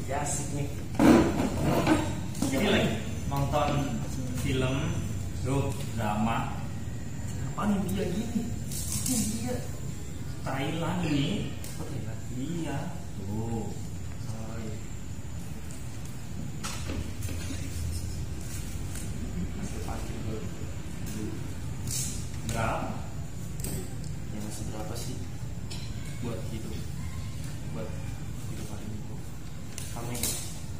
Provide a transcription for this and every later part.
Ya asik nih. Jadi lagi nonton film drama. Apaan yang dia gini? Ini dia Thailand ini. Oh Thailand. Iya. Tuh. Oh iya. Masih parkir dulu. Berapa? Ya masih berapa sih? Buat hidup hari ini. Kamu ini.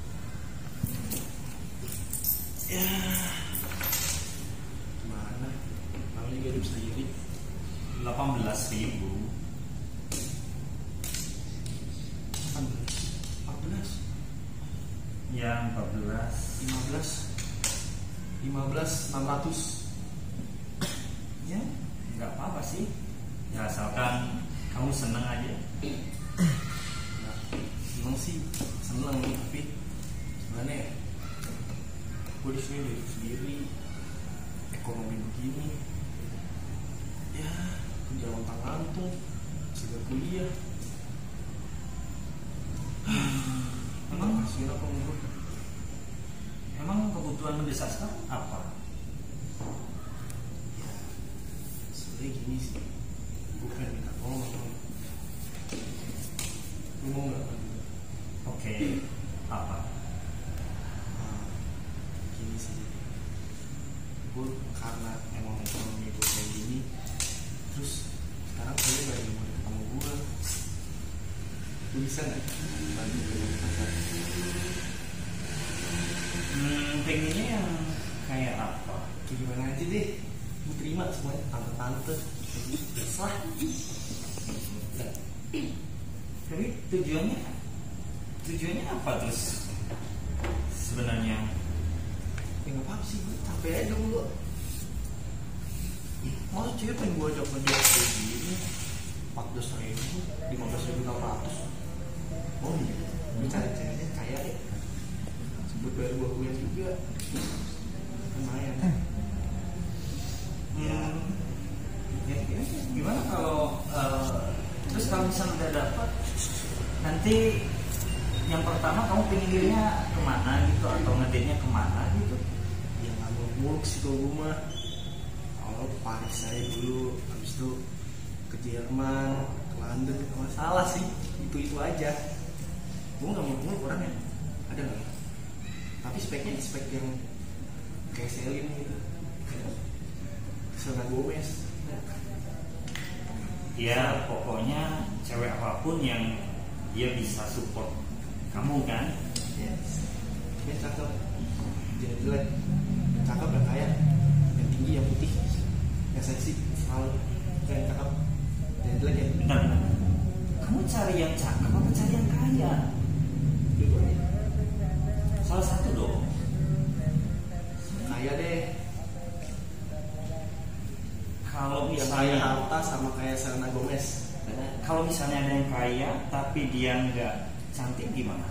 Ya. Gimana? Kamu juga hidup sendiri. 18.000. 14. Ya 14. 600. Ya nggak apa-apa sih. Ya asalkan kamu seneng aja. Nah, seneng sih, seneng tapi sebenarnya gue di sini hidup sendiri, ekonomi begini, ya kerja lontang-lantung, sudah kuliah. Emang kasihan apa gue? Emang kebutuhan mendesak sekarang apa? Ya, sebenarnya gini sih, gue pengen minta tolong sama lu. Lu mau nggak? Oke. Apa? Nah, gini sih, gue karena emang ekonomi gue kayak gini, terus sekarang gue lagi mau deket sama gue. Lu bisa nggak bantu gue pacar? Pengennya yang kayak apa? Kayak gimana aja deh, gue terima semuanya, tante-tante terserah. Tapi tujuannya apa terus sebenarnya? Ya nggak apa-apa sih, gue capek aja dulu. Masa cewek pengen gue ajak kerja kayak gini 14.000, 15.600. Oh iya, gue cari ceweknya kaya deh, sebut bayar gue kuliah juga lumayan. Ya, gimana kalau terus kalau misalnya udah dapat, nanti yang pertama kamu pengennya kemana gitu, atau ngedate-nya kemana gitu? Ya nggak muluk-muluk sih kalau gue mah. Awal Paris saya dulu, habis itu ke Jerman, ke London, nggak masalah sih, itu aja. Gue nggak muluk-muluk orangnya, ada nggak? Tapi speknya spek yang kayak Celine gitu, Selena Gomez. Ya pokoknya cewek apapun yang dia bisa support kamu kan. Yes. Dia cakep, jangan jelek, yang cakep yang kaya, yang tinggi yang putih, yang seksi, selalu yang cakep, jangan jelek ya. Bentar, kamu cari yang cakep apa cari yang kaya? Dua-duanya. Salah satu dong. Kaya deh, Kalau yang kaya misalnya harta sama kayak Selena Gomez. kalau misalnya ada yang kaya tapi dia nggak cantik gimana?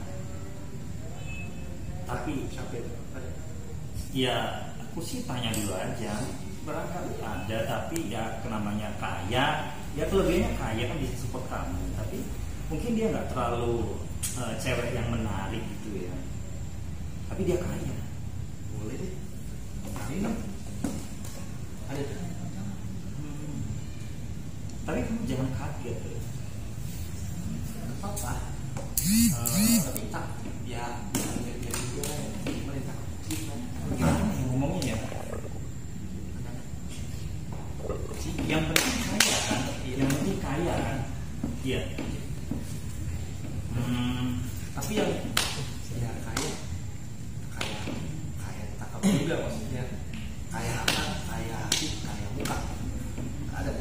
Tapi Siapa itu? Ada. ya aku sih tanya dulu aja. Barangkali ada, tapi ya namanya kaya, ya kelebihannya kaya kan bisa support kamu. Tapi mungkin dia nggak terlalu cewek yang menarik gitu ya. Tapi dia kaya. Boleh deh. Ini ada. Tapi kamu jangan kaget ya. Apa? Tapi tak ya biar juga mereka Gimana ya ngomongnya ya? Yang penting kaya kan? Yang penting kaya kan? Iya. tapi yang ya kaya cakep juga maksudnya, kaya apa, kaya hati, kaya muka ada.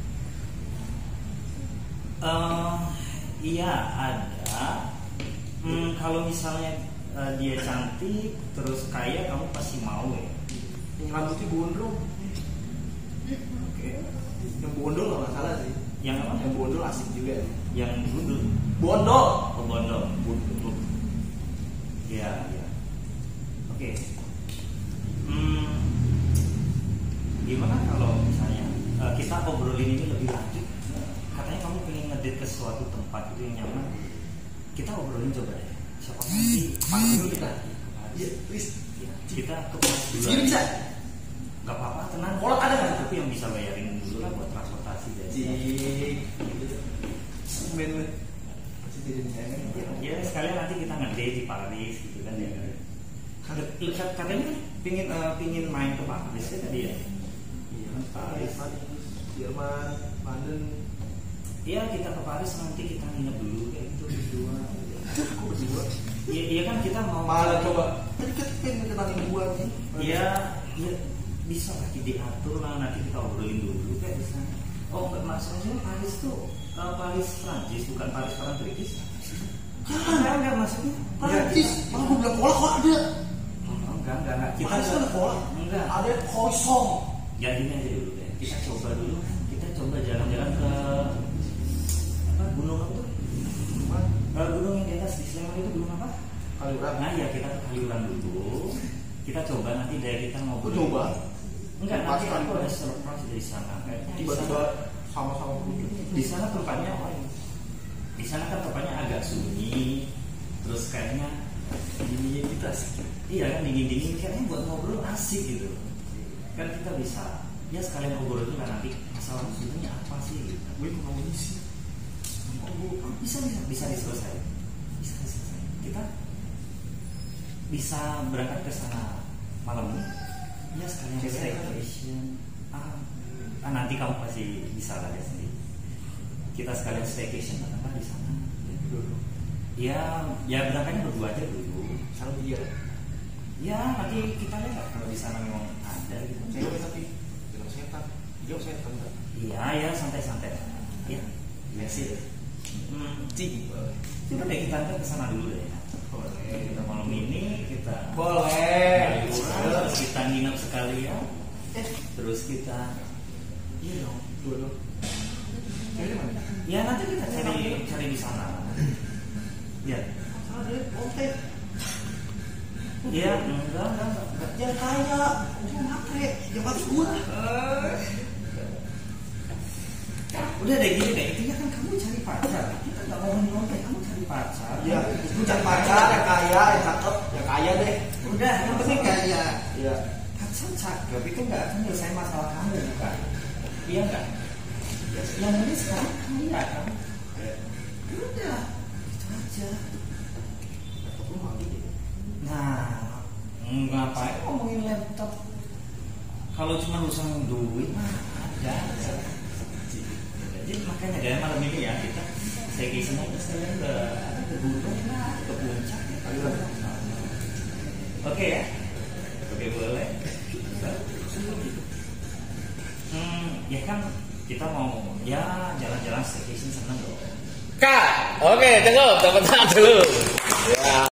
Iya ada. Kalau misalnya dia cantik terus kaya, kamu pasti mau ya? Yang rambutnya gondrong. Oke. Yang bondol nggak masalah sih. Yang apa? Yang bondol asik juga. Yang gundul. Bondol. Oh, bondol. Bundul. Iya, iya. Oke. Gimana kalau misalnya kita obrolin ini lebih lanjut? Katanya kamu pengen ngedate ke suatu tempat itu yang nyaman. Kita obrolin coba deh. siapa nanti panggil dulu kita. Iya, please. Ya, kita ke Paris dulu. Segini bisa? Nggak apa-apa, tenang. Kolak ada nggak? Tapi yang bisa bayarin dulu lah buat transportasi guys. Semen lu. Masih jadi sayang. Ya sekalian nanti kita ngedate di Paris gitu kan ya. Katanya pingin main ke Paris ya tadi ya. Iya kan Paris, Jerman, London. Iya kita ke Paris nanti kita nginep dulu kayak gitu berdua. Kok berdua? Iya kan kita mau malah coba. Tadi kan pengen kenalin gua nih. Iya bisa lah diatur lah, nanti kita obrolin dulu kayak misalnya. Oh nggak maksudnya Paris tuh Paris Prancis bukan Paris Prancis. Enggak maksudnya Prancis. Malah gua bilang pola kok ada. Enggak. Kita Paris ada pola. Enggak. Ada kosong. Ya gini aja dulu deh. Kita coba jalan-jalan ke apa gunung apa tuh? Gunung yang di atas di Sleman itu gunung apa? Kaliurang. Nah ya kita ke Kaliurang dulu. Kita coba nanti dari kita ngobrol. Coba. Enggak, nanti aku ada surprise dari sana. Kayaknya Tiba-tiba sama-sama beruntung. Di sana tempatnya di sana kan tempatnya agak sunyi. Terus kayaknya dingin kita asik. Iya kan dingin kayaknya buat ngobrol asik gitu. Kan kita bisa ya sekalian ngobrol itu kan nanti masalah sebenarnya apa sih gitu. Gue mau ngomongin sih. Bisa diselesaikan. Kita bisa berangkat ke sana malam ini. Ya sekalian staycation. Nanti kamu pasti bisa lah ya sendiri. Kita sekalian staycation apa di sana. Ya berangkatnya berdua aja dulu. Sama dia. Ya nanti kita lihat kalau di sana memang ada gitu. Cewek tapi jangan setan. Dia setan kan. Iya santai-santai. Ya. Iya sih. Coba deh kita ke sana dulu deh. Boleh. Kita malam ini kita Boleh. Terus kita nginep sekalian. Terus kita Iya dong. Dulu. Cewek mana? ya nanti kita cari di sana. Ya. Ada konten. Ya enggak. Jangan kaya, cuma matre, jangan mati gua. Udah deh gini deh, intinya kan kamu cari pacar. Kita nggak mau ngomongin kamu cari pacar. Iya, itu cari pacar yang kaya, yang cakep, yang kaya deh. Udah, yang penting kaya. Iya. Pacar cakep itu nggak akan nyelesain masalah kamu bukan? Iya nggak? Yang penting sekarang kaya kan? Udah, itu aja. Nah, ngapain ngomongin laptop? Kalau cuma urusan duit mah ada. Jadi makanya dari malam ini ya kita staycation aja sekalian ke gunung lah, ke puncak ya. Oke ya, oke boleh. Ya kan kita mau ya jalan-jalan staycation seneng dong. Kak, oke cukup, dapat dulu. Ya.